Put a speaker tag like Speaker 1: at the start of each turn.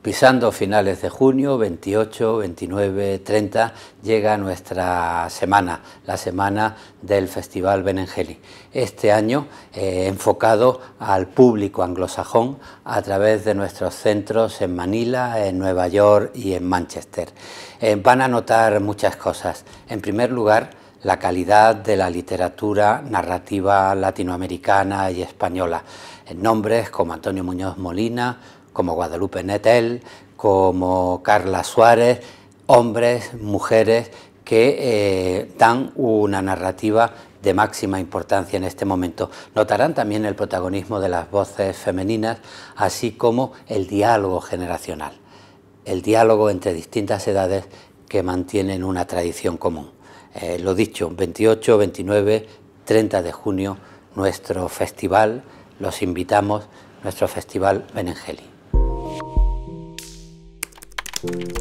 Speaker 1: Pisando finales de junio, 28, 29, 30, llega nuestra semana, la semana del Festival Benengeli. Este año enfocado al público anglosajón a través de nuestros centros en Manila, en Nueva York y en Manchester. Van a notar muchas cosas. En primer lugar, la calidad de la literatura narrativa latinoamericana y española. Nombres como Antonio Muñoz Molina, como Guadalupe Nettel, como Carla Suárez, hombres, mujeres que dan una narrativa de máxima importancia en este momento. Notarán también el protagonismo de las voces femeninas, así como el diálogo generacional, el diálogo entre distintas edades que mantienen una tradición común. Lo dicho, 28, 29, 30 de junio, nuestro festival, los invitamos, nuestro Festival Benengeli.